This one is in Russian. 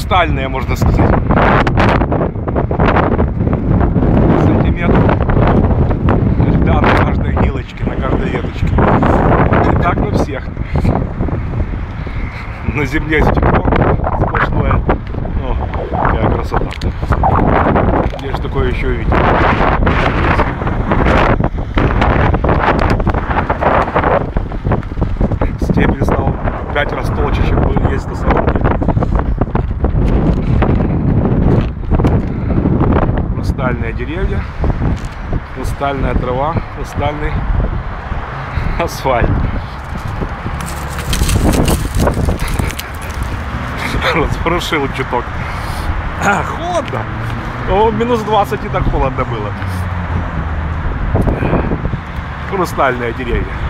хрустальные, можно сказать. Сантиметр. Да, на каждой гилочке, на каждой веточке. И так на всех. На земле стекло сплошное. О, какая красота. Где же такое еще видел? Стебель стал 5 раз толще, чем есть на самом деле. Хрустальные деревья, хрустальная трава, хрустальный асфальт. Распорошил чуток. Холодно. О, минус 20 и так холодно было. Хрустальные деревья.